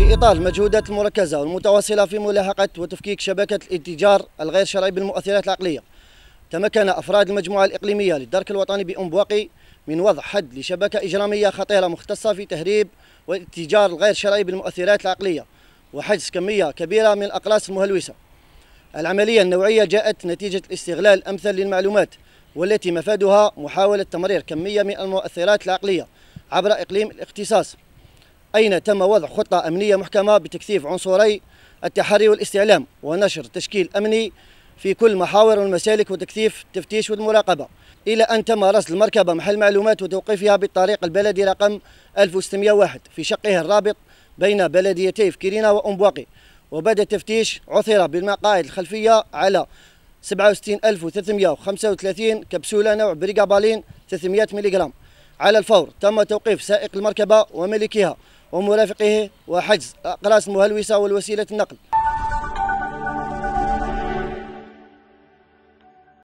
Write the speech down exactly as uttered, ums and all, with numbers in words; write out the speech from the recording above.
في إطار المجهودات المركزة والمتواصلة في ملاحقة وتفكيك شبكة الاتجار الغير شرعي بالمؤثرات العقلية، تمكن أفراد المجموعة الإقليمية للدرك الوطني بأم بواقي من وضع حد لشبكة إجرامية خطيرة مختصة في تهريب والاتجار الغير شرعي بالمؤثرات العقلية وحجز كمية كبيرة من الأقراص المهلوسة. العملية النوعية جاءت نتيجة الاستغلال الأمثل للمعلومات، والتي مفادها محاولة تمرير كمية من المؤثرات العقلية عبر إقليم الاختصاص، أين تم وضع خطة أمنية محكمة بتكثيف عنصري التحري والاستعلام ونشر تشكيل أمني في كل محاور والمسالك وتكثيف التفتيش والمراقبة، إلى أن تم رصد المركبة محل معلومات وتوقيفها بالطريق البلدي رقم ألف وستمئة وواحد في شقه الرابط بين بلديتي فكيرينا وأم بواقي. وبعد التفتيش عثر بالمقاعد الخلفية على سبعة وستين ألف وثلاثمئة وخمسة وثلاثين كبسولة نوع بريغابالين ثلاثمئة ملغ. على الفور تم توقيف سائق المركبة وملكها ومرافقه وحجز أقراص مهلوسة والوسيلة النقل.